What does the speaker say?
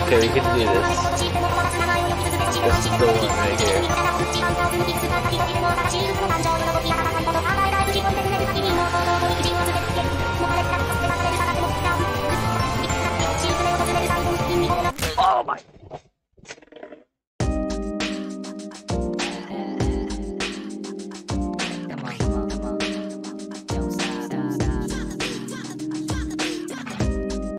Okay, we can do this. This is the one right here.